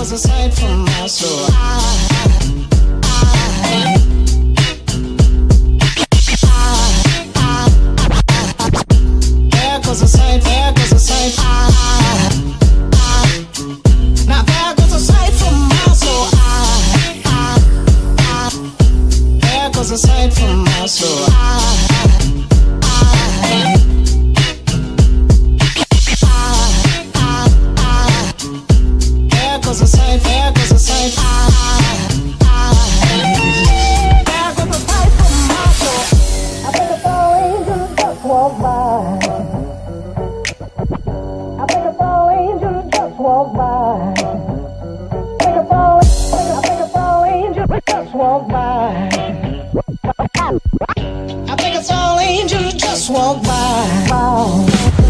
was a sight from my soul. There goes a sight, there goes a sight. Now there goes a sight from my soul. There goes a sight from my soul. There goes a sight, there goes a sight. There goes a sight from my soul. I think a tall angel just walked by. I think a tall angel just walked by. I think a tall angel just walked by. I think a tall angel just walked by.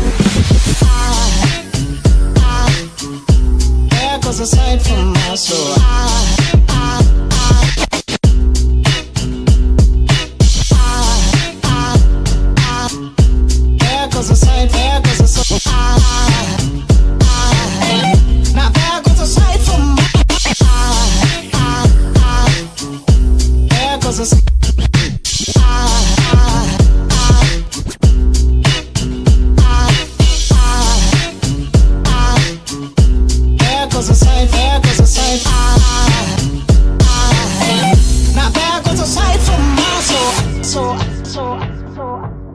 There goes a sight from my soul. There goes a sight, there goes a sight. Now there goes a sight from my there goes a sight. There goes a sight, there goes a sight. Now there goes a sight from my soul. So